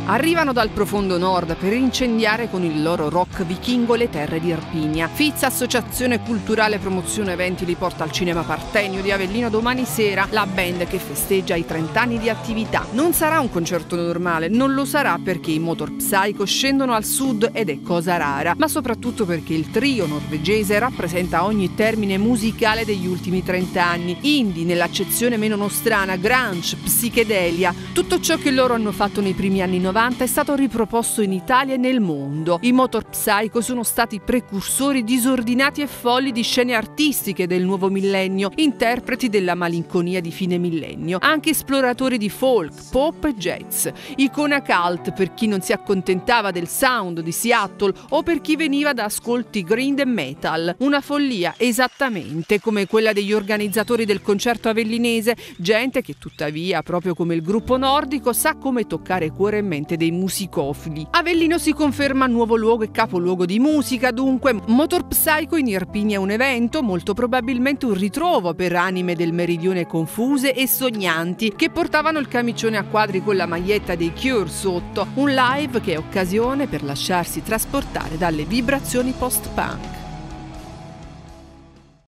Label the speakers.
Speaker 1: Arrivano dal profondo nord per incendiare con il loro rock vichingo le terre di Irpinia. Fiz Associazione Culturale Promozione Eventi li porta al Cinema Partenio di Avellino domani sera, la band che festeggia i 30 anni di attività. Non sarà un concerto normale, non lo sarà perché i Motor Psycho scendono al sud ed è cosa rara, ma soprattutto perché il trio norvegese rappresenta ogni termine musicale degli ultimi 30 anni. Indie nell'accezione meno nostrana, grunge, psichedelia, tutto ciò che loro hanno fatto nei primi anni 90 è stato riproposto in Italia e nel mondo. I Motor Psycho sono stati precursori disordinati e folli di scene artistiche del nuovo millennio, interpreti della malinconia di fine millennio, anche esploratori di folk, pop e jazz, icona cult per chi non si accontentava del sound di Seattle o per chi veniva da ascolti grind e metal. Una follia esattamente come quella degli organizzatori del concerto avellinese, gente che tuttavia, proprio come il gruppo nordico, sa come toccare cuore e mente dei musicofili. Avellino si conferma nuovo luogo e capoluogo di musica, dunque Motor Psycho in Irpinia è un evento, molto probabilmente un ritrovo per anime del meridione confuse e sognanti che portavano il camicione a quadri con la maglietta dei Cure sotto, un live che è occasione per lasciarsi trasportare dalle vibrazioni post-punk.